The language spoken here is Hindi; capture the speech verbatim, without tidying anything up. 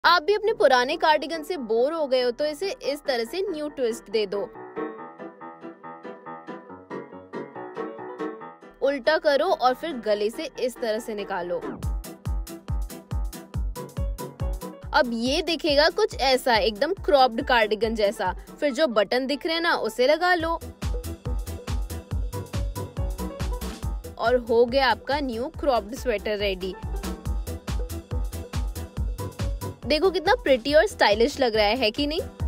आप भी अपने पुराने कार्डिगन से बोर हो गए हो तो इसे इस तरह से न्यू ट्विस्ट दे दो। उल्टा करो और फिर गले से इस तरह से निकालो। अब ये दिखेगा कुछ ऐसा, एकदम क्रॉप्ड कार्डिगन जैसा। फिर जो बटन दिख रहे हैं ना, उसे लगा लो और हो गया आपका न्यू क्रॉप्ड स्वेटर रेडी। देखो कितना प्रिटी और स्टाइलिश लग रहा है, है कि नहीं?